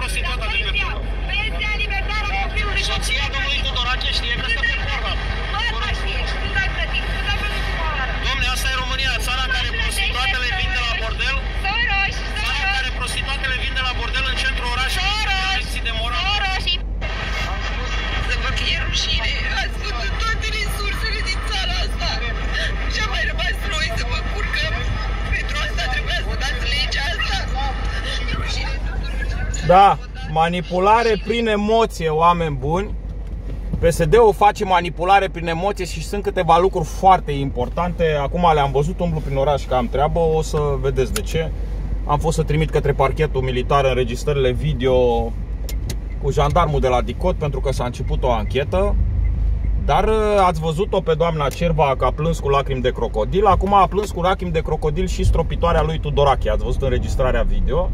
prostituată de pe porno. Pensia alimentară a copilului. Soția domnului Tudorache știe că stă pe porno. Mă, știe, și tu ai plătit. Tu ai plătit cu oară. Dom'le, asta e România, țara în care prostituatele vin de la bordel. Soroși, Țara în care prostituatele vin de la bordel în centrul orașului. Lecții de moral. soroși. Să vă fie rușine. Ați văzut toate resursele din țara asta. Și-a mai rămas noi să vă curcăm. Pentru asta trebuia să dați legea asta. Rușine tuturor. Da, manipulare prin emoție, oameni buni. PSD-ul face manipulare prin emoție și sunt câteva lucruri foarte importante. Acum le-am văzut, umblu prin oraș că am treabă, o să vedeți de ce. Am fost să trimit către parchetul militar înregistrările video cu jandarmul de la DICOT pentru că s-a început o anchetă. Dar ați văzut-o pe doamna Cerva că a plâns cu lacrimi de crocodil. Acum a plâns cu lacrimi de crocodil și stropitoarea lui Tudorache. Ați văzut înregistrarea video.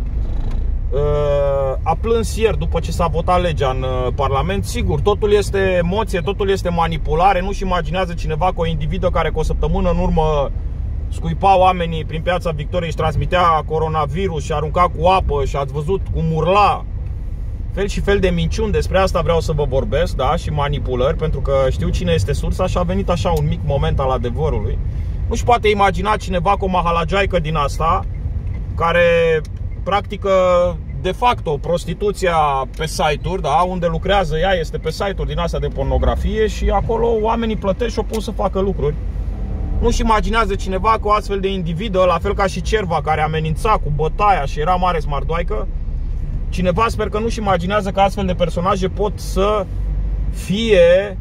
A plâns ieri după ce s-a votat legea în Parlament. Sigur, totul este emoție, totul este manipulare. Nu-și imaginează cineva că o individă care cu o săptămână în urmă scuipa oamenii prin Piața Victoriei și transmitea coronavirus și arunca cu apă și ați văzut cum urla. Fel și fel de minciuni, despre asta vreau să vă vorbesc, da, și manipulări, pentru că știu cine este sursa și a venit așa un mic moment al adevărului. Nu-și poate imagina cineva cu o mahalagiaică din asta, care practică de facto prostituția pe site-uri, da, unde lucrează ea este pe site-uri din astea de pornografie și acolo oamenii plătesc și o pun să facă lucruri. Nu-și imaginează cineva că o astfel de individă, la fel ca și Cerva, care amenința cu bătaia și era mare smardoaică, cineva sper că nu-și imaginează că astfel de personaje pot să fie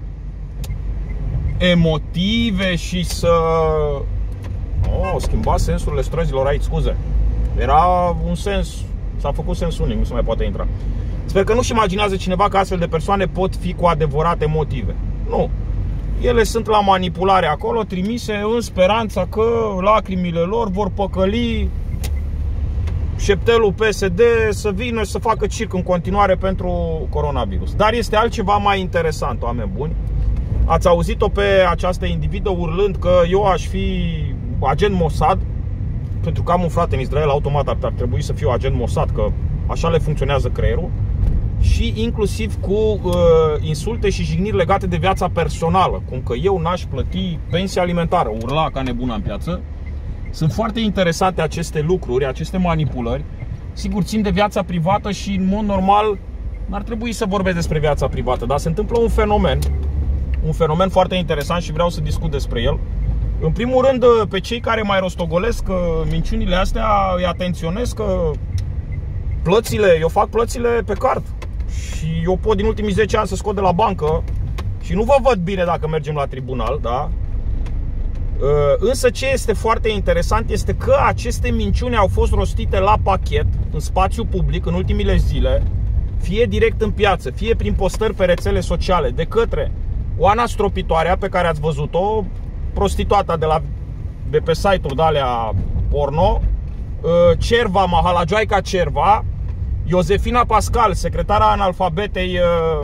emotive și să... schimba sensurile străzilor aici, scuze. Era un sens, s-a făcut sens unic, nu se mai poate intra. Sper că nu-și imaginează cineva că astfel de persoane pot fi cu adevărat emotive. Nu. Ele sunt la manipulare acolo, trimise în speranța că lacrimile lor vor păcăli șeptelul PSD să vină și să facă circ în continuare pentru coronavirus. Dar este altceva mai interesant, oameni buni. Ați auzit-o pe această individă urlând că eu aș fi agent Mossad, pentru că am un frate în Israel, automat ar trebui să fiu agent Mossad, că așa le funcționează creierul. Și inclusiv cu insulte și jigniri legate de viața personală, cum că eu n-aș plăti pensia alimentară, urla ca nebuna în piață. Sunt foarte interesante aceste lucruri, aceste manipulări. Sigur, țin de viața privată și în mod normal n-ar trebui să vorbesc despre viața privată, dar se întâmplă un fenomen foarte interesant și vreau să discut despre el. În primul rând, pe cei care mai rostogolesc minciunile astea, îi atenționez că plățile, eu fac plățile pe card și eu pot din ultimii 10 ani să scot de la bancă și nu vă văd bine dacă mergem la tribunal, da? Însă ce este foarte interesant este că aceste minciuni au fost rostite la pachet, în spațiu public, în ultimile zile, fie direct în piață, fie prin postări pe rețele sociale, de către Oana Stropitoarea, pe care ați văzut-o, prostituata de pe site-uri de-alea porno, Cerva, mahalagiaica Cerva, Iosefina Pascal, secretara analfabetei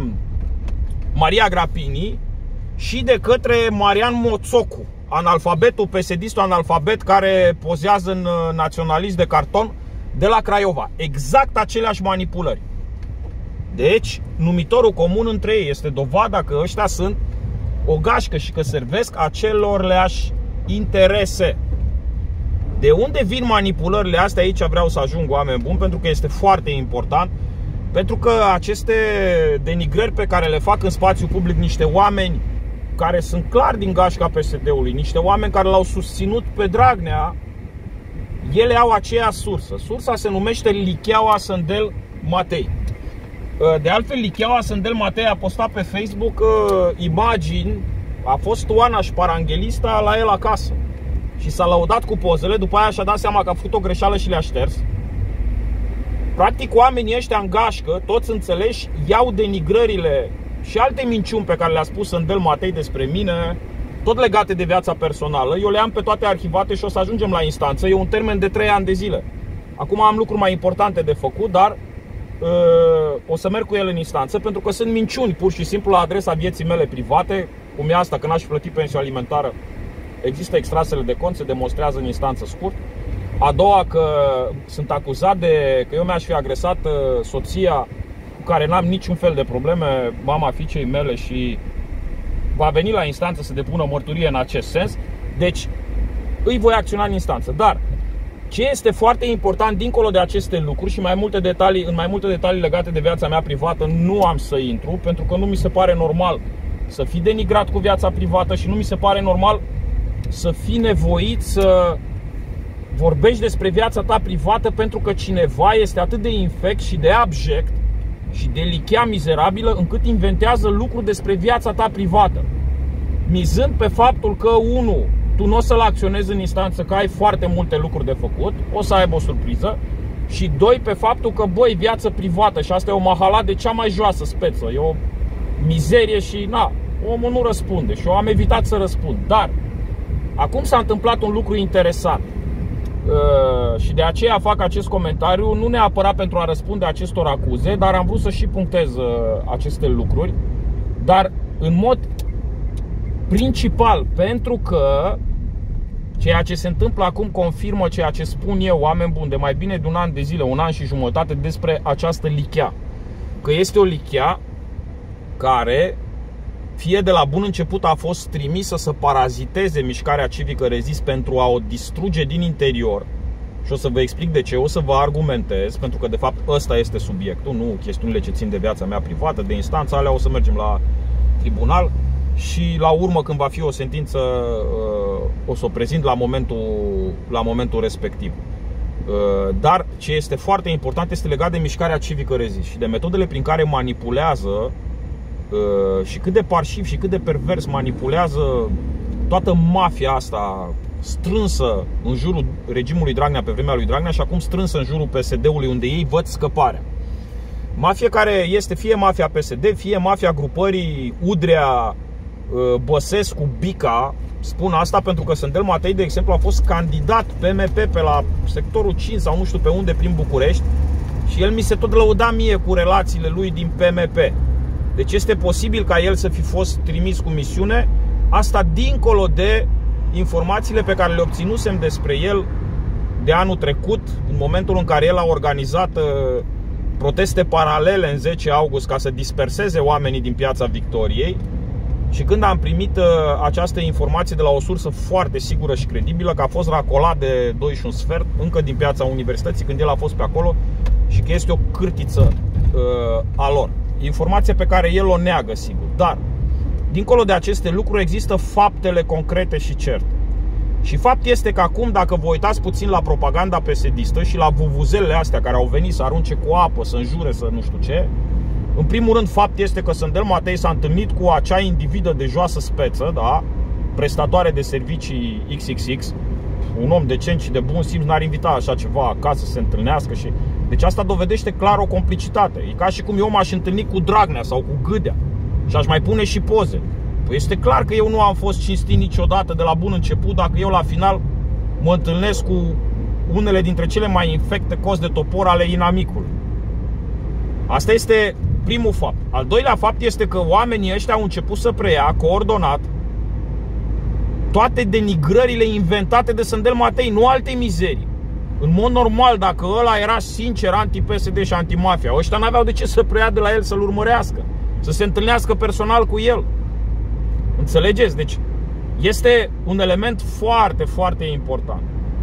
Maria Grapini, și de către Marian Moțocu, analfabetul, PSD-istul analfabet care pozează în naționalist de carton de la Craiova. Exact aceleași manipulări. Deci, numitorul comun între ei este dovada că ăștia sunt o gașcă și că servesc acelorleași interese. De unde vin manipulările astea? Aici vreau să ajung, oameni buni, pentru că este foarte important. Pentru că aceste denigrări pe care le fac în spațiu public niște oameni care sunt clar din gașca PSD-ului, niște oameni care l-au susținut pe Dragnea, ele au aceeași sursă. Sursa se numește Licheaua Sândel Matei. De altfel, Licheaua Sândel Matei a postat pe Facebook imagini. A fost Oana Șparanghelista la el acasă și s-a lăudat cu pozele. După aia și-a dat seama că a făcut o greșeală și le-a șters. Practic, oamenii ăștia în gașcă, toți înțeleși, iau denigrările și alte minciuni pe care le-a spus Sândel Matei despre mine, tot legate de viața personală. Eu le am pe toate arhivate și o să ajungem la instanță. E un termen de 3 ani de zile. Acum am lucruri mai importante de făcut, dar o să merg cu ele în instanță, pentru că sunt minciuni pur și simplu la adresa vieții mele private, cum e asta, că n-aș plăti pensia alimentară. Există extrasele de cont, se demonstrează în instanță scurt. A doua, că sunt acuzat că eu mi-aș fi agresat soția, cu care n-am niciun fel de probleme, mama fiicei mele, și va veni la instanță să depună mărturie în acest sens. Deci îi voi acționa în instanță. Dar ce este foarte important dincolo de aceste lucruri și în mai multe detalii legate de viața mea privată nu am să intru, pentru că nu mi se pare normal să fii denigrat cu viața privată și nu mi se pare normal să fii nevoit să vorbești despre viața ta privată pentru că cineva este atât de infect și de abject și de lichea mizerabilă încât inventează lucruri despre viața ta privată, mizând pe faptul că, 1, tu nu o să-l acționezi în instanță, că ai foarte multe lucruri de făcut, o să aibă o surpriză, și 2, pe faptul că, băi, viață privată, și asta e o mahala de cea mai joasă speță, e o mizerie și, omul nu răspunde și eu am evitat să răspund. Dar acum s-a întâmplat un lucru interesant și de aceea fac acest comentariu, nu neapărat pentru a răspunde acestor acuze, dar am vrut să și punctez aceste lucruri, dar în mod principal pentru că ceea ce se întâmplă acum confirmă ceea ce spun eu, oameni buni, de mai bine de un an de zile, 1 an și jumătate, despre această lichea. Că este o lichea care, fie de la bun început, a fost trimisă să paraziteze mișcarea civică Rezist pentru a o distruge din interior. Și o să vă explic de ce, o să vă argumentez, pentru că de fapt ăsta este subiectul, nu chestiunile ce țin de viața mea privată, de instanță, alea o să mergem la tribunal și la urmă, când va fi o sentință, o să o prezint la momentul respectiv. Dar ce este foarte important este legat de mișcarea civică Rezist și de metodele prin care manipulează și cât de parșiv și cât de pervers manipulează toată mafia asta strânsă în jurul regimului Dragnea pe vremea lui Dragnea și acum strânsă în jurul PSD-ului, unde ei văd scăparea. Mafie care este fie mafia PSD, fie mafia grupării Udrea, Băsescu, Bica. Spun asta pentru că Sândel Matei, de exemplu, a fost candidat PMP pe la sectorul 5 sau nu știu pe unde prin București și el mi se tot lăuda mie cu relațiile lui din PMP. Deci este posibil ca el să fi fost trimis cu misiune. Asta dincolo de informațiile pe care le obținusem despre el de anul trecut, în momentul în care el a organizat proteste paralele în 10 august ca să disperseze oamenii din Piața Victoriei. Și când am primit această informație de la o sursă foarte sigură și credibilă, că a fost racolat de 2 și un sfert încă din Piața Universității când el a fost pe acolo și că este o cârtiță a lor. Informație pe care el o neagă, sigur. Dar, dincolo de aceste lucruri, există faptele concrete și certe. Și fapt este că acum, dacă vă uitați puțin la propaganda PSD-istă și la vuvuzelele astea care au venit să arunce cu apă, să înjure, să nu știu ce, în primul rând, fapt este că Sândel Matei s-a întâlnit cu acea individă de joasă speță, da? Prestatoare de servicii XXX. Un om decent și de bun simț n-ar invita așa ceva acasă să se întâlnească și... Deci asta dovedește clar o complicitate. E ca și cum eu m-aș întâlni cu Dragnea sau cu Gâdea și aș mai pune și poze. Păi este clar că eu nu am fost cinstit niciodată de la bun început dacă eu la final mă întâlnesc cu unele dintre cele mai infecte cozi de topor ale inamicului. Asta este primul fapt. Al doilea fapt este că oamenii ăștia au început să preia coordonat toate denigrările inventate de Sândel Matei, nu alte mizerii. În mod normal, dacă ăla era sincer anti-PSD și anti-mafia, ăștia n-aveau de ce să preia de la el să-l urmărească, să se întâlnească personal cu el. Înțelegeți? Deci este un element foarte, foarte important.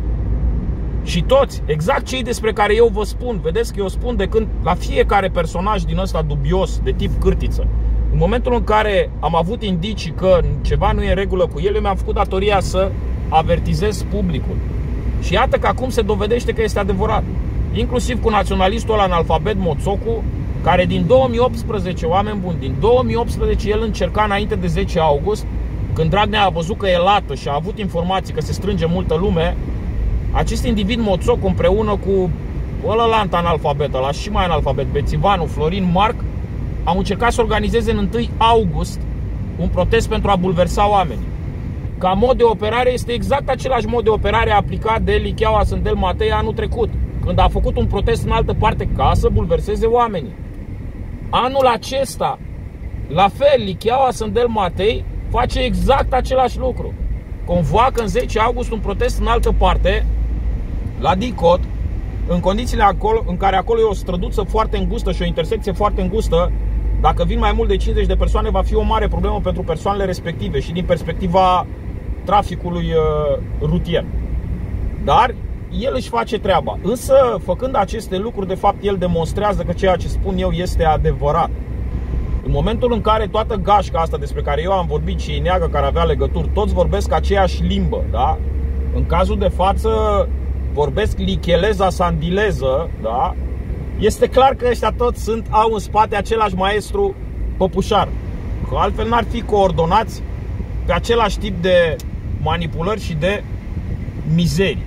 Și toți, exact cei despre care eu vă spun, vedeți că eu spun de când la fiecare personaj din ăsta dubios, de tip cârtiță, în momentul în care am avut indicii că ceva nu e în regulă cu el, eu mi-am făcut datoria să avertizez publicul. Și iată că acum se dovedește că este adevărat. Inclusiv cu naționalistul ăla analfabet Moțocu, care din 2018, oameni buni, din 2018 el încerca înainte de 10 august, când Dragnea a văzut că e lată și a avut informații că se strânge multă lume, acest individ Moțocu împreună cu ălălant analfabet, ăla și mai analfabet, Bețivanu, Florin Marc, au încercat să organizeze în 1 august un protest pentru a bulversa oamenii. Ca mod de operare este exact același mod de operare aplicat de licheaua Sândel Matei anul trecut, când a făcut un protest în altă parte ca să bulverseze oamenii. Anul acesta, la fel, licheaua Sândel Matei face exact același lucru. Convoacă în 10 august un protest în altă parte la DICOT, în condițiile în care acolo e o străduță foarte îngustă și o intersecție foarte îngustă, dacă vin mai mult de 50 de persoane, va fi o mare problemă pentru persoanele respective și din perspectiva traficului rutier. Dar el își face treaba. Însă, făcând aceste lucruri, de fapt, el demonstrează că ceea ce spun eu este adevărat. În momentul în care toată gașca asta despre care eu am vorbit și ei neagă care avea legături, toți vorbesc aceeași limbă, da? În cazul de față vorbesc licheleza sandileză, da? Este clar că ăștia toți au în spate același maestru Păpușar, că altfel n-ar fi coordonați pe același tip de manipulări și de mizerii.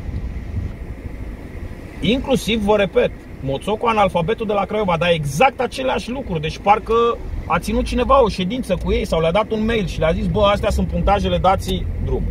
Inclusiv, vă repet, Moțocu, analfabetul de la Craiova, dar exact aceleași lucruri. Deci parcă a ținut cineva o ședință cu ei sau le-a dat un mail și le-a zis: bă, astea sunt punctajele, dați drumul.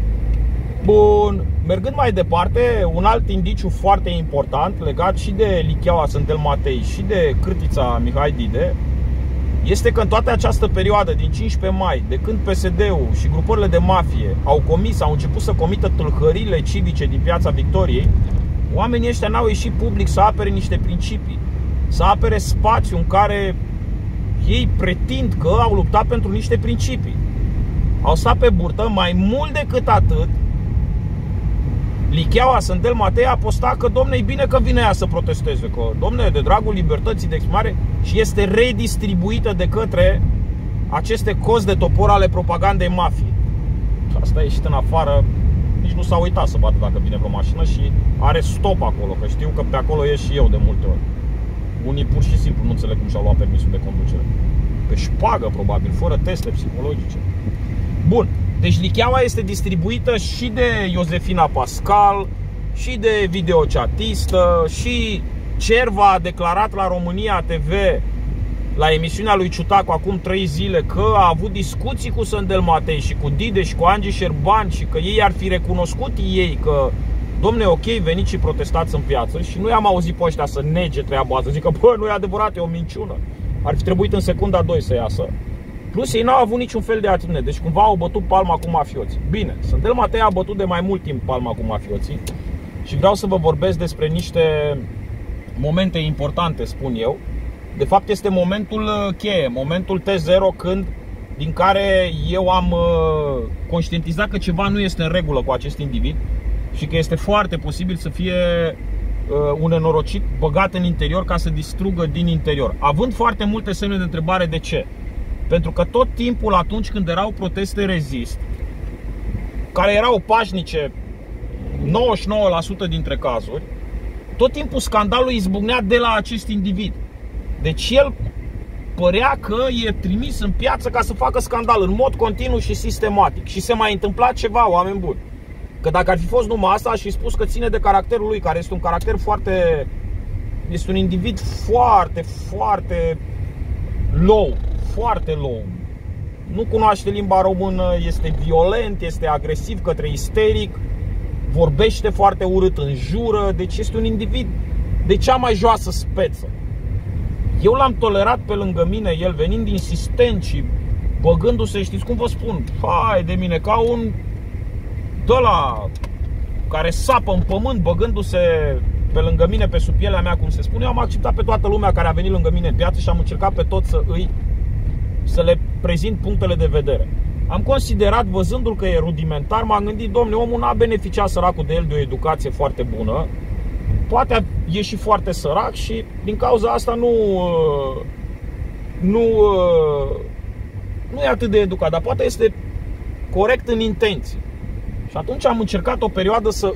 Bun, mergând mai departe, un alt indiciu foarte important legat și de Licheaua Sântel Matei și de Cârtița Mihai Dide este că în toată această perioadă din 15 mai, de când PSD-ul și grupările de mafie au început să comită tâlhările civice din Piața Victoriei, oamenii ăștia n-au ieșit public să apere niște principii, să apere spațiul în care ei pretind că au luptat pentru niște principii. Au stat pe burtă. Mai mult decât atât, Licheaua Sântel Matei a postat că, domne, e bine că vine ea să protesteze, că, domne, de dragul libertății de exprimare, și este redistribuită de către aceste cozi de topor ale propagandei mafiei. Și asta a ieșit în afară, nici nu s-a uitat să vadă dacă vine vreo mașină și are stop acolo, că știu că pe acolo ies și eu de multe ori. Unii pur și simplu nu înțeleg cum și-au luat permisul de conducere. Pe șpagă, probabil, fără teste psihologice. Bun. Deci Licheaua este distribuită și de Iosefina Pascal, și de videochatistă, și Cerva a declarat la România TV, la emisiunea lui Ciutacu acum 3 zile, că a avut discuții cu Sândel Matei și cu Dide și cu Angie Șerban și că ei ar fi recunoscut ei că, domne, ok, veniți și protestați în piață. Și nu i-am auzit pe ăștia să nege treaba asta, zic că, bă, nu e adevărat, e o minciună. Ar fi trebuit în secunda 2 să iasă. Plus ei n-au avut niciun fel de atitudine. Deci cumva au bătut palma cu mafioții. Bine, Sândel Matei a bătut de mai mult timp palma cu mafioții. Și vreau să vă vorbesc despre niște momente importante, spun eu. De fapt este momentul cheie, momentul T0, din care eu am conștientizat că ceva nu este în regulă cu acest individ și că este foarte posibil să fie un nenorocit băgat în interior ca să distrugă din interior. Având foarte multe semne de întrebare. De ce? Pentru că tot timpul, atunci când erau proteste rezist, care erau pașnice 99% dintre cazuri, tot timpul scandalul izbucnea de la acest individ. Deci el părea că e trimis în piață ca să facă scandal în mod continuu și sistematic. Și se mai întâmpla ceva, oameni buni. Că dacă ar fi fost numai asta, aș fi spus că ține de caracterul lui, care este un caracter foarte... Este un individ foarte, foarte low. Foarte low. Nu cunoaște limba română, este violent, este agresiv către isteric, vorbește foarte urât, înjură. Deci este un individ de cea mai joasă speță. Eu l-am tolerat pe lângă mine, el venind insistent și băgându-se, știți cum vă spun, hai de mine, ca un ăla care sapă în pământ, băgându-se pe lângă mine, pe sub pielea mea, cum se spune. Eu am acceptat pe toată lumea care a venit lângă mine în piață și am încercat pe toți să le prezint punctele de vedere. Am considerat, văzându-l că e rudimentar, m-am gândit, domnule, omul n-a beneficiat, săracul de el, de o educație foarte bună. Poate e și foarte sărac și din cauza asta nu e atât de educat, dar poate este corect în intenții. Și atunci am încercat o perioadă să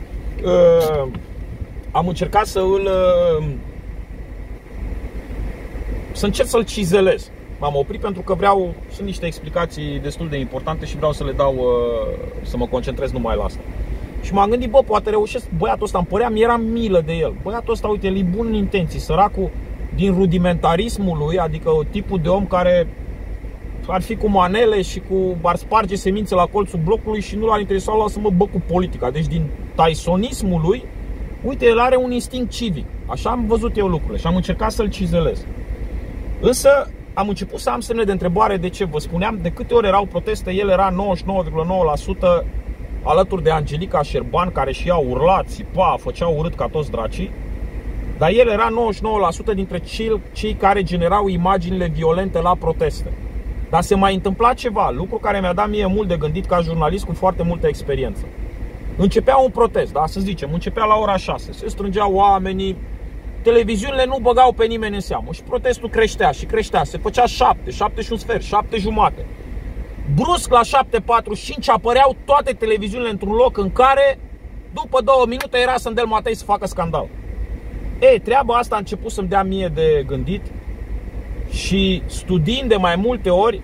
încerc să-l cizelez. M-am oprit pentru că sunt niște explicații destul de importante și vreau să le dau, să mă concentrez numai la asta. Și m-am gândit, bă, poate reușesc, băiatul ăsta, îmi părea, mi-era milă de el. Băiatul ăsta, uite, el e bun în intenții, săracul, din rudimentarismul lui, adică tipul de om care ar fi cu manele și ar sparge semințe la colțul blocului și nu l-ar interesa să mă bă cu politica. Deci din tysonismul lui, uite, el are un instinct civic. Așa am văzut eu lucrurile și am încercat să-l cizelez. Însă am început să am semne de întrebare. De ce? Vă spuneam, de câte ori erau proteste, el era 99,9% alături de Angelica Șerban, care și ea urla, țipa, făcea urât ca toți dracii. Dar el era 99% dintre cei care generau imaginile violente la proteste. Dar se mai întâmpla ceva, lucru care mi-a dat mie mult de gândit ca jurnalist cu foarte multă experiență. Începea un protest, da, să zicem, începea la ora 6, se strângeau oamenii, televiziunile nu băgau pe nimeni în seamă și protestul creștea și creștea, se făcea 7, 7 și un sfert, 7 jumate. Brusc la 7:45 apăreau toate televiziunile într-un loc în care, după 2 minute, era Sândel Matei să facă scandal. Treaba asta a început să-mi dea mie de gândit și studiind de mai multe ori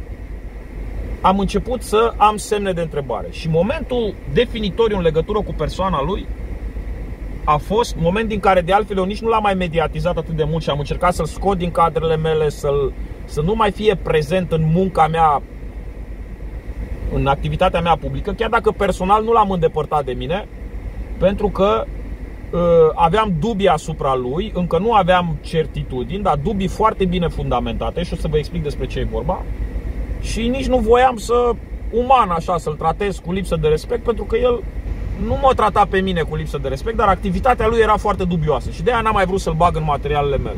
am început să am semne de întrebare. Și momentul definitoriu în legătură cu persoana lui a fost moment din care de altfel eu nici nu l-am mai mediatizat atât de mult și am încercat să-l scot din cadrele mele, să nu mai fie prezent în munca mea, în activitatea mea publică, chiar dacă personal nu l-am îndepărtat de mine, pentru că aveam dubii asupra lui, încă nu aveam certitudini, dar dubii foarte bine fundamentate și o să vă explic despre ce e vorba. Și nici nu voiam să-l tratez cu lipsă de respect, pentru că el nu mă trata pe mine cu lipsă de respect, dar activitatea lui era foarte dubioasă și de aia n-am mai vrut să-l bag în materialele mele.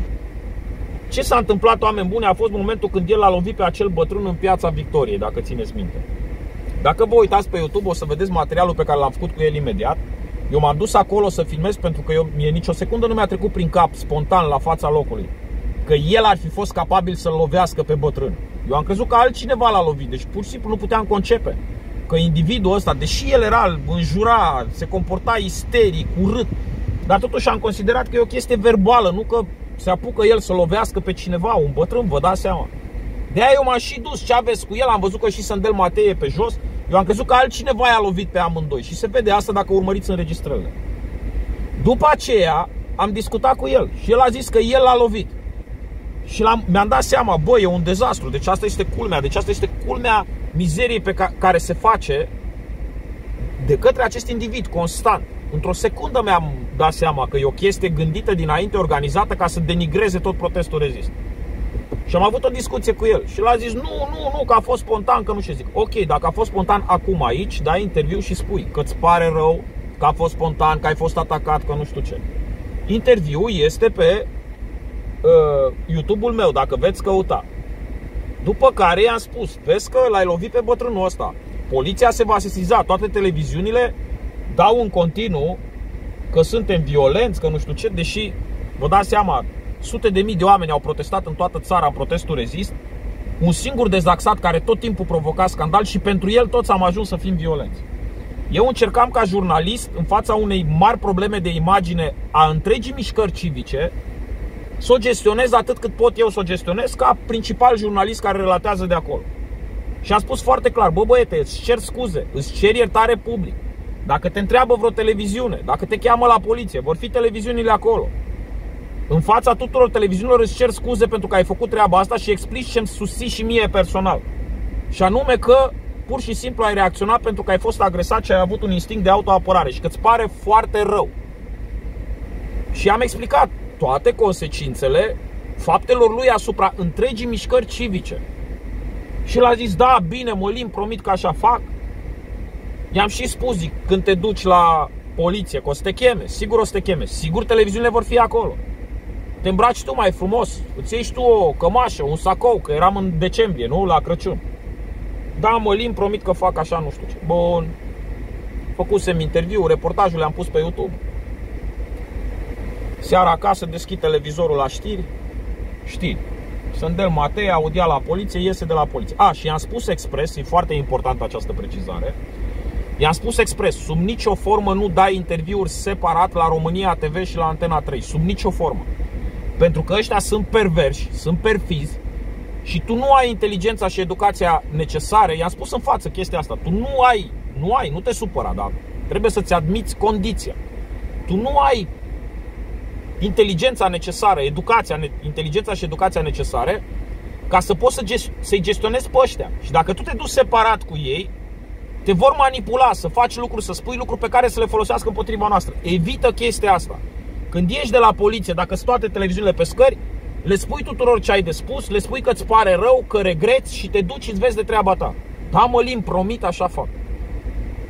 Ce s-a întâmplat, oameni buni, a fost momentul când el l-a lovit pe acel bătrân în Piața Victoriei, dacă țineți minte. Dacă vă uitați pe YouTube, o să vedeți materialul pe care l-am făcut cu el imediat. Eu m-am dus acolo să filmez pentru că mie nicio secundă nu mi-a trecut prin cap, spontan, la fața locului, că el ar fi fost capabil să-l lovească pe bătrân. Eu am crezut că altcineva l-a lovit, deci pur și simplu nu puteam concepe că individul ăsta, deși el era, înjura, se comporta isteric, urât, dar totuși am considerat că e o chestie verbală, nu că se apucă el să lovească pe cineva, un bătrân, vă dați seama. De-aia eu m-am și dus, ce aveți cu el, am văzut că și Sândel Matei e pe jos. Eu am crezut că altcineva i-a lovit pe amândoi și se vede asta dacă urmăriți înregistrările. După aceea am discutat cu el și el a zis că el l-a lovit. Și mi-am dat seama, bă, e un dezastru, deci asta este culmea mizeriei pe care se face de către acest individ constant. Într-o secundă mi-am dat seama că e o chestie gândită dinainte, organizată ca să denigreze tot protestul rezist. Și am avut o discuție cu el și l-a zis, nu, că a fost spontan, că nu știu. Zic, ok, dacă a fost spontan acum aici, dai interviu și spui că îți pare rău, că a fost spontan, că ai fost atacat, că nu știu ce. Interviul este pe YouTube-ul meu, dacă veți căuta. După care i-am spus, vezi că l-ai lovit pe bătrânul ăsta, poliția se va sesiza, toate televiziunile dau în continuu că suntem violenți, că nu știu ce, deși, vă dați seama, sute de mii de oameni au protestat în toată țara în protestul rezist, un singur dezaxat care tot timpul provoca scandal și pentru el toți am ajuns să fim violenți. Eu încercam ca jurnalist, în fața unei mari probleme de imagine a întregii mișcări civice, să o gestionez atât cât pot eu să o gestionez ca principal jurnalist care relatează de acolo. Și am spus foarte clar, bă băiete, îți cer scuze, îți cer iertare public. Dacă te întreabă vreo televiziune, dacă te cheamă la poliție, vor fi televiziunile acolo. În fața tuturor televiziunilor îți cer scuze pentru că ai făcut treaba asta și explici ce-mi susții și mie personal. Și anume că pur și simplu ai reacționat pentru că ai fost agresat și ai avut un instinct de autoapărare și că îți pare foarte rău. Și am explicat toate consecințele faptelor lui asupra întregii mișcări civice. Și l-a zis, da, bine, Mălin, promit că așa fac. I-am și spus, zic, când te duci la poliție, că o să te cheme, sigur o să te cheme, sigur televiziunile vor fi acolo. Te îmbraci tu mai frumos, îți iei tu o cămașă, un sacou, că eram în decembrie, nu? La Crăciun. Da, Mălin, promit că fac așa, nu știu ce. Bun. Făcusem interviu, reportajul le-am pus pe YouTube. Seara acasă deschid televizorul la știri. Sândel Matei, audia la poliție, iese de la poliție. Și i-am spus expres, e foarte importantă această precizare. I-am spus expres, sub nicio formă nu dai interviuri separat la România TV și la Antena 3, sub nicio formă. Pentru că ăștia sunt perverși, sunt perfizi și tu nu ai inteligența și educația necesare. I-am spus în față chestia asta, tu nu te supăra, dar trebuie să-ți admiți condiția. Tu nu ai inteligența necesară, inteligența și educația necesare ca să poți să-i gestionezi pe ăștia. Și dacă tu te duci separat cu ei, te vor manipula, să faci lucruri, să spui lucruri pe care să le folosească împotriva noastră. Evită chestia asta. Când ieși de la poliție, dacă sunt toate televiziunile pe scări, le spui tuturor ce ai de spus, le spui că îți pare rău, că regreți și te duci și îți vezi de treaba ta. Da, Mălin, promit, așa fac.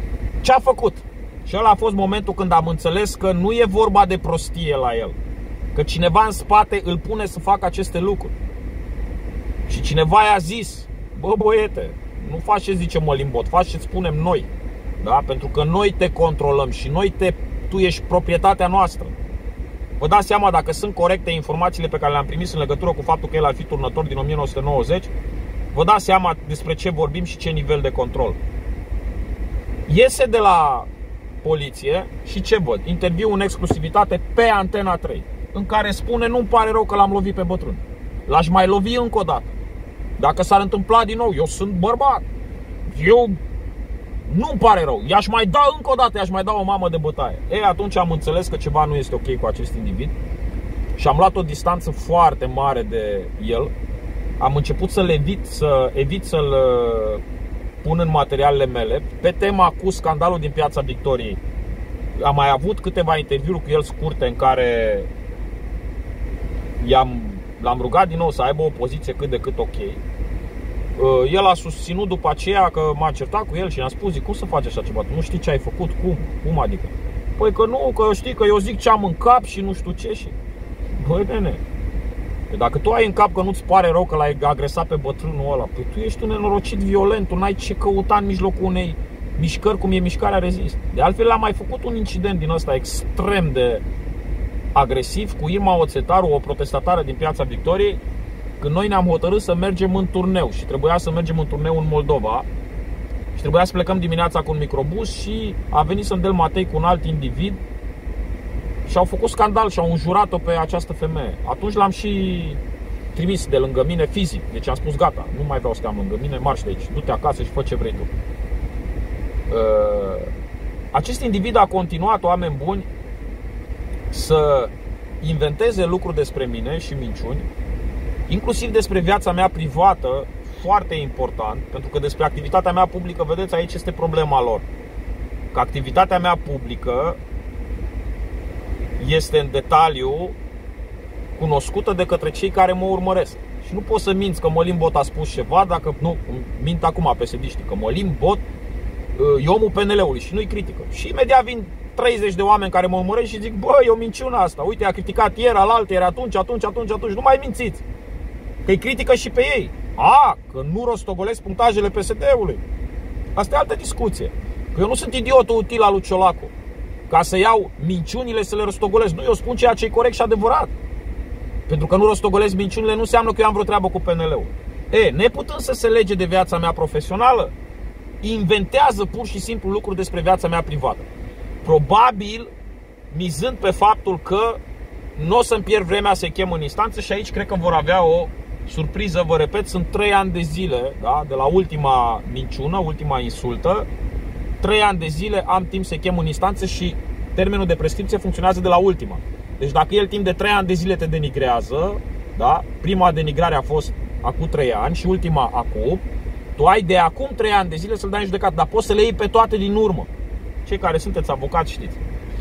Ce a făcut? Și ăla a fost momentul când am înțeles că nu e vorba de prostie la el, că cineva în spate îl pune să facă aceste lucruri. Și cineva i-a zis: bă, băiete, nu faci ce zice Mălin Bot, faci ce spunem noi. Da? Pentru că noi te controlăm și tu ești proprietatea noastră. Vă dați seama dacă sunt corecte informațiile pe care le-am primit în legătură cu faptul că el ar fi turnător din 1990? Vă dați seama despre ce vorbim și ce nivel de control. Iese de la poliție și ce văd? Interviu în exclusivitate pe Antena 3, în care spune: nu-mi pare rău că l-am lovit pe bătrân, l-aș mai lovi încă o dată. Dacă s-ar întâmpla din nou, eu sunt bărbat, eu nu-mi pare rău, i-aș mai da încă o dată, i-aș mai da o mamă de bătaie. Atunci am înțeles că ceva nu este ok cu acest individ și am luat o distanță foarte mare de el. Am început să evit să-l pun în materialele mele. Pe tema cu scandalul din Piața Victoriei am mai avut câteva interviuri cu el scurte în care l-am rugat din nou să aibă o poziție cât de cât ok. El a susținut după aceea că m-a certat cu el și i-am spus: cum să faci așa ceva? Tu nu știi ce ai făcut? Cum adică? Păi că nu, că știi că eu zic ce am în cap și nu știu ce. Și băi, nene, dacă tu ai în cap că nu-ți pare rău că l-ai agresat pe bătrânul ăla, păi tu ești un nenorocit violent, tu n-ai ce căuta în mijlocul unei mișcări cum e mișcarea Rezist. De altfel am mai făcut un incident din ăsta extrem de agresiv cu Irma Oțetaru, o protestatară din Piața Victoriei, când noi ne-am hotărât să mergem în turneu și trebuia să mergem în turneu în Moldova și trebuia să plecăm dimineața cu un microbus și a venit Sândel Matei cu un alt individ și au făcut scandal și au înjurat-o pe această femeie. Atunci l-am și trimis de lângă mine fizic. Deci am spus: gata, nu mai vreau să te am lângă mine, marș de aici, du-te acasă și fă ce vrei tu. Acest individ a continuat, oameni buni, să inventeze lucruri despre mine și minciuni, inclusiv despre viața mea privată, foarte important, pentru că despre activitatea mea publică, vedeți, aici este problema lor. Că activitatea mea publică este în detaliu cunoscută de către cei care mă urmăresc. Și nu poți să minți că Mălin Bot a spus ceva, dacă nu, mint acum PSD-știi, că Mălin Bot e omul PNL-ului și nu-i critică. Și imediat vin 30 de oameni care mă urmăresc și zic: bă, e o minciună asta, uite, a criticat ieri, alaltăieri, atunci, nu mai mințiți, că-i critică și pe ei. Că nu rostogolesc punctajele PSD-ului. Asta e altă discuție. Că eu nu sunt idiotul util al lui Ciolacu ca să iau minciunile să le rostogolesc. Nu, eu spun ceea ce e corect și adevărat. Pentru că nu rostogolesc minciunile nu înseamnă că eu am vreo treabă cu PNL-ul. Neputând să se lege de viața mea profesională, inventează pur și simplu lucruri despre viața mea privată. Probabil mizând pe faptul că nu o să-mi pierd vremea să-i chem în instanță și aici cred că vor avea o surpriză. Vă repet, sunt 3 ani de zile, da, de la ultima minciună, ultima insultă. 3 ani de zile am timp să-i chem în instanță și termenul de prescripție funcționează de la ultima. Deci dacă el timp de 3 ani de zile te denigrează, da, prima denigrare a fost acum 3 ani și ultima acum, tu ai de acum 3 ani de zile să-l dai în judecată, dar poți să le iei pe toate din urmă. Cei care sunteți avocați știți.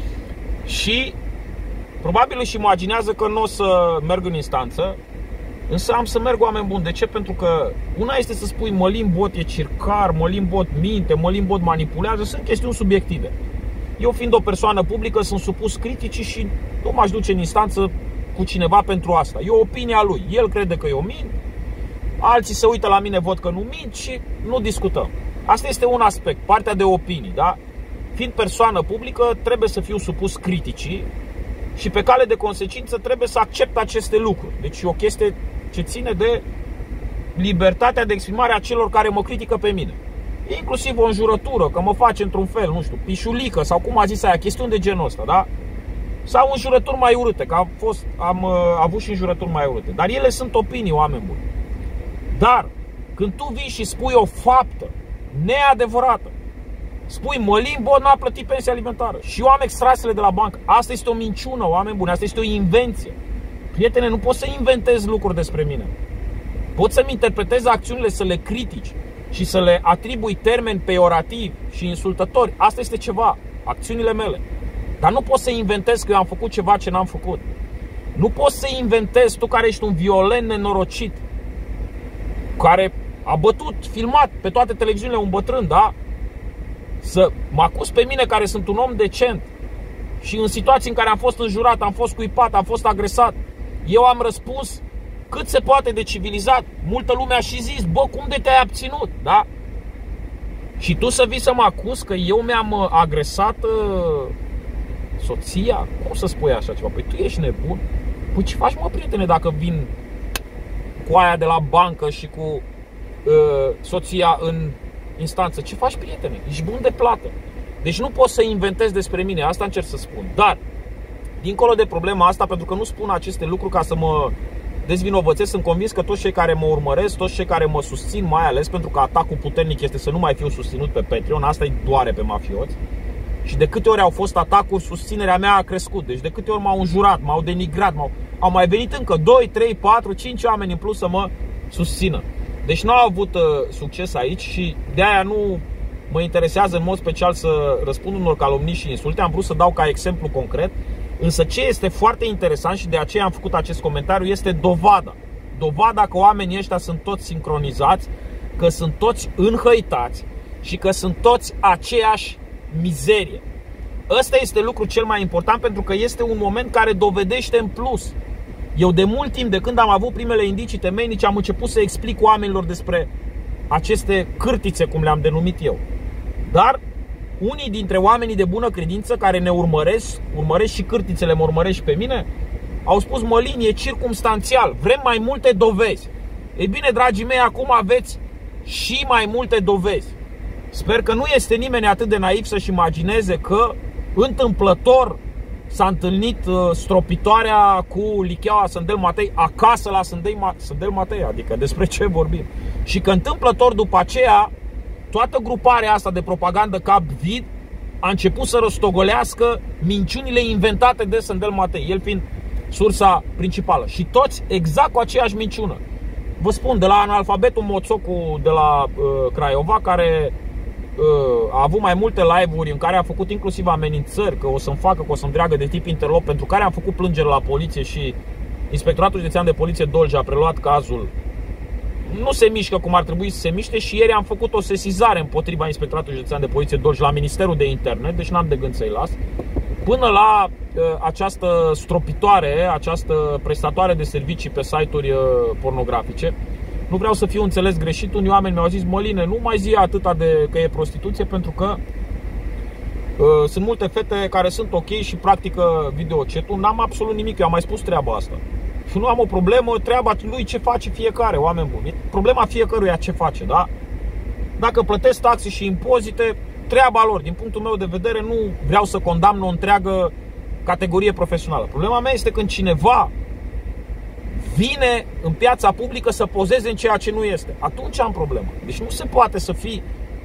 Și probabil își imaginează că nu o să merg în instanță, însă am să merg, oameni buni. De ce? Pentru că una este să spui Mălin Bot e circar, Mălin Bot minte, Mălin Bot manipulează. Sunt chestiuni subiective. Eu, fiind o persoană publică, sunt supus criticii și nu m-aș duce în instanță cu cineva pentru asta. E opinia lui. El crede că eu mint, alții se uită la mine, văd că nu mint și nu discutăm. Asta este un aspect, partea de opinii, da? Fiind persoană publică, trebuie să fiu supus criticii și pe cale de consecință trebuie să accept aceste lucruri. Deci e o chestie ce ține de libertatea de exprimare a celor care mă critică pe mine. Inclusiv o înjurătură, că mă face într-un fel, nu știu, pișulică sau cum a zis aia, chestiuni de genul ăsta, da? Sau înjurături mai urâte, că am avut și înjurături mai urâte. Dar ele sunt opinii, oameni buni. Dar când tu vii și spui o faptă neadevărată, spui Mălin Bot n-a plătit pensia alimentară și eu am extrasele de la bancă, asta este o minciună, oameni buni, asta este o invenție. Prietene, nu poți să inventezi lucruri despre mine. Poți să-mi interpretezi acțiunile, să le critici și să le atribui termeni pejorativi și insultători. Asta este ceva, acțiunile mele. Dar nu poți să inventezi că eu am făcut ceva ce n-am făcut. Nu poți să inventezi, tu care ești un violent nenorocit, care a bătut, filmat pe toate televiziunile un bătrân, da? să mă acuz pe mine, care sunt un om decent, și în situații în care am fost înjurat, am fost cuipat, am fost agresat, eu am răspuns cât se poate de civilizat. Multă lume a și zis: bă, cum de te-ai abținut, da? Și tu să vii să mă acuzi că eu mi-am agresat soția? Cum să spui așa ceva? Păi tu ești nebun? Păi ce faci, mă, prietene, dacă vin cu aia de la bancă și cu soția în instanță? Ce faci, prietene? Ești bun de plată. Deci nu poți să inventezi despre mine, asta încerc să spun. Dar, dincolo de problema asta, pentru că nu spun aceste lucruri ca să mă dezvinovățesc, sunt convins că toți cei care mă urmăresc, toți cei care mă susțin, mai ales pentru că atacul puternic este să nu mai fiu susținut pe Patreon, asta îi doare pe mafioți. Și de câte ori au fost atacuri, susținerea mea a crescut. Deci de câte ori m-au înjurat, m-au denigrat, au mai venit încă 2, 3, 4, 5 oameni în plus să mă susțină. Deci nu au avut succes aici și de-aia nu mă interesează în mod special să răspund unor calomnii și insulte. Am vrut să dau ca exemplu concret. Însă ce este foarte interesant și de aceea am făcut acest comentariu este dovada. Dovada că oamenii ăștia sunt toți sincronizați, că sunt toți înhăitați și că sunt toți aceeași mizerie. Ăsta este lucrul cel mai important, pentru că este un moment care dovedește în plus. Eu de mult timp, de când am avut primele indicii temeinice, am început să explic oamenilor despre aceste cârtițe, cum le-am denumit eu. Dar unii dintre oamenii de bună credință care ne urmăresc și cârtițele, mă urmăresc și pe mine, au spus: Mălin, e circumstanțial, vrem mai multe dovezi. Ei bine, dragii mei, acum aveți și mai multe dovezi. Sper că nu este nimeni atât de naiv să-și imagineze că întâmplător s-a întâlnit stropitoarea cu licheaua Sândel Matei acasă la Sândel Matei, adică despre ce vorbim. Și că întâmplător după aceea toată gruparea asta de propagandă cap vid a început să rostogolească minciunile inventate de Sândel Matei, el fiind sursa principală. Și toți exact cu aceeași minciună. Vă spun, de la analfabetul Moțocu de la Craiova, care a avut mai multe live-uri în care a făcut inclusiv amenințări că o să-mi facă, că o să-mi dreagă de tip interlop, pentru care am făcut plângere la poliție și Inspectoratul Județean de Poliție Dolj a preluat cazul. Nu se mișcă cum ar trebui să se miște și ieri am făcut o sesizare împotriva Inspectoratului Județean de Poliție Dolj la Ministerul de Internet, deci n-am de gând să-i las, până la această stropitoare, această prestatoare de servicii pe site-uri pornografice. Nu vreau să fiu înțeles greșit, unii oameni mi-au zis: Măline, nu mai zi atâta de că e prostituție, pentru că sunt multe fete care sunt ok și practică videochat-ul. N-am absolut nimic, eu am mai spus treaba asta. Și nu am o problemă, treaba lui ce face fiecare, oameni buni. Problema fiecăruia ce face, da? Dacă plătesc taxe și impozite, treaba lor. Din punctul meu de vedere, nu vreau să condamn o întreagă categorie profesională. Problema mea este când cineva vine în piața publică să pozeze în ceea ce nu este. Atunci am problemă. Deci nu se poate să fii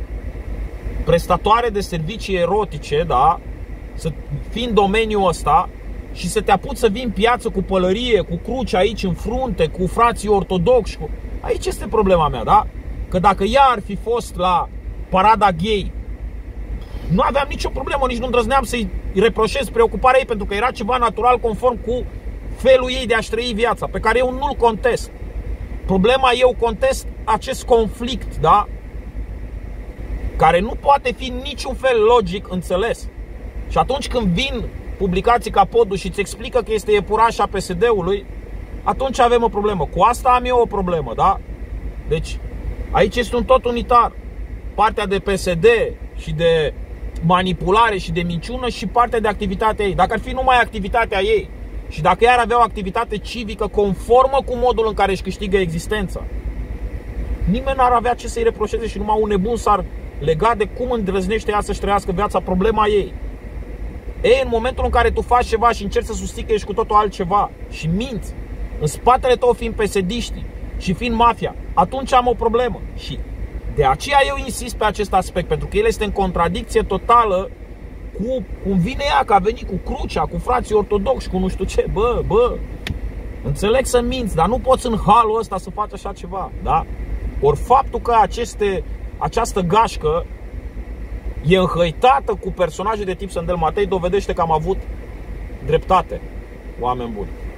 prestatoare de servicii erotice, da? Să fii în domeniul ăsta și să te apuci să vii în piață cu pălărie, cu cruci aici în frunte, cu frații ortodoxi. Aici este problema mea, da? Că dacă ea ar fi fost la parada gay, nu aveam nicio problemă, nici nu îndrăzneam să-i reproșez preocuparea ei, pentru că era ceva natural, conform cu felul ei de a-și trăi viața, pe care eu nu-l contest. Problema, eu contest acest conflict, da? Care nu poate fi niciun fel logic înțeles. Și atunci când vin publicații ca Podul și îți explică că este iepurașa PSD-ului, atunci avem o problemă. Cu asta am eu o problemă, da? Deci, aici este un tot unitar. Partea de PSD și de manipulare și de minciună și partea de activitatea ei. Dacă ar fi numai activitatea ei și dacă ea ar avea o activitate civică conformă cu modul în care își câștigă existența, nimeni n-ar avea ce să-i reproșeze și numai un nebun s-ar lega de cum îndrăznește ea să-și trăiască viața, problema ei. Ei, în momentul în care tu faci ceva și încerci să susții că ești cu totul altceva și minți, în spatele tău fiind PSD-știi și fiind mafia, atunci am o problemă. Și de aceea eu insist pe acest aspect, pentru că el este în contradicție totală cu cum vine ea, că a venit cu crucea, cu frații ortodoxi, cu nu știu ce. Bă, înțeleg să minți, dar nu poți în halul ăsta să faci așa ceva, da? Ori faptul că această gașcă e înhăitată cu personaje de tip Sândel Matei dovedește că am avut dreptate, oameni buni.